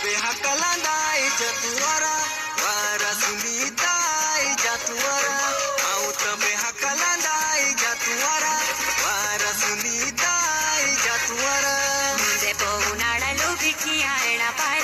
तबे हकलंदाई जतुआरा वारा सुनीताई जतुआरा आउ तबे हकलंदाई जतुआरा वारा सुनीताई जतुआरा मुझे पोनाड़ा लोभी की आयना पाए